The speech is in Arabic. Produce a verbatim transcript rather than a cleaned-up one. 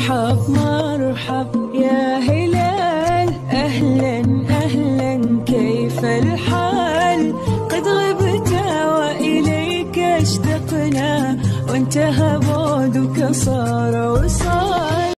مرحب مرحب يا هلال، أهلا أهلا كيف الحال؟ قد غبت وإليك اشتقنا، وانتهى بعدك صار وصال.